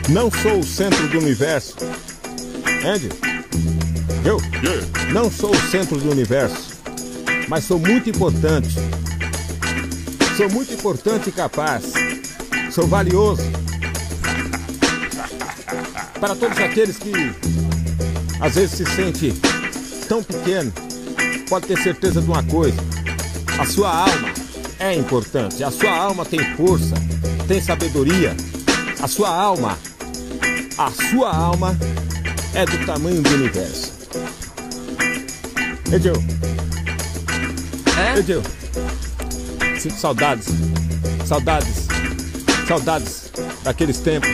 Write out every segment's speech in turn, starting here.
Não sou o centro do universo. Andy? Eu? Não sou o centro do universo, mas sou muito importante. Sou muito importante e capaz. Sou valioso. Para todos aqueles que às vezes se sente tão pequeno, pode ter certeza de uma coisa: a sua alma é importante. A sua alma tem força, tem sabedoria. A sua alma é do tamanho do universo. Ei, Joe. Ei, Joe. Sinto saudades daqueles tempos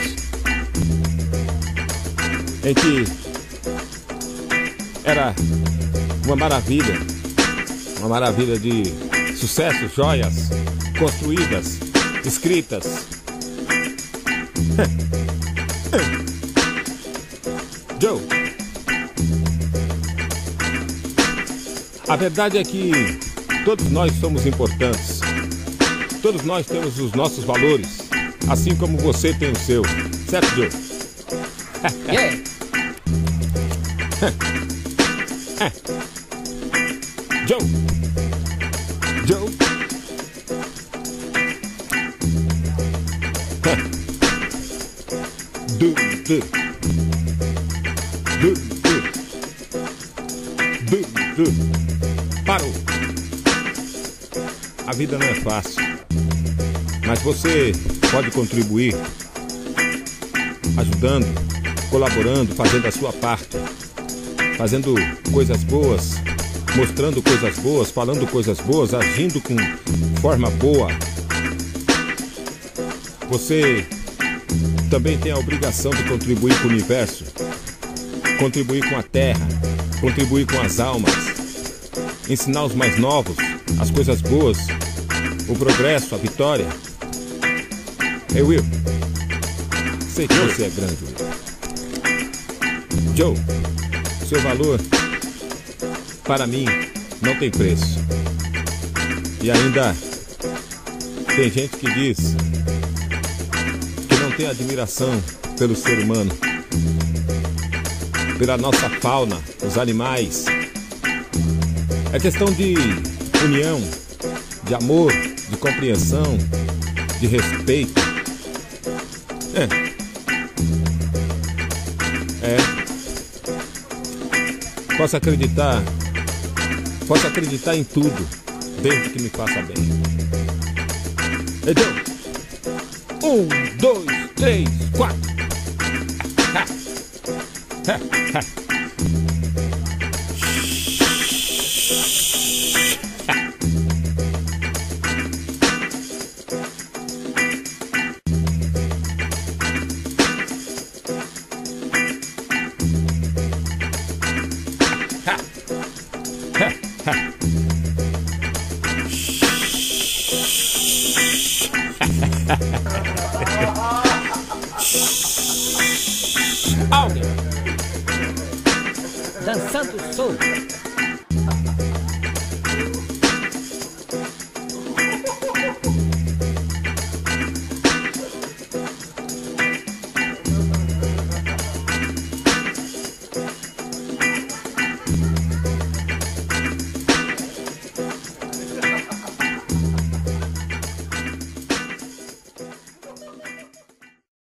em que era uma maravilha de sucessos, joias construídas, escritas. Joe, a verdade é que todos nós somos importantes. Todos nós temos os nossos valores, assim como você tem o seu. Certo, Joe? Yeah. Joe. Parou. A vida não é fácil, mas você pode contribuir ajudando, colaborando, fazendo a sua parte, fazendo coisas boas, mostrando coisas boas, falando coisas boas, agindo com forma boa. Você também tem a obrigação de contribuir com o universo, contribuir com a terra, contribuir com as almas, ensinar os mais novos as coisas boas, o progresso, a vitória. Ei, Will, sei que você é grande, Will. Joe, seu valor para mim não tem preço. E ainda tem gente que diz que não tem admiração pelo ser humano, pela nossa fauna, os animais. É questão de união, de amor, de compreensão, de respeito. Posso acreditar em tudo, desde que me faça bem. Então, 1, 2, 3, 4. Dançando Soul.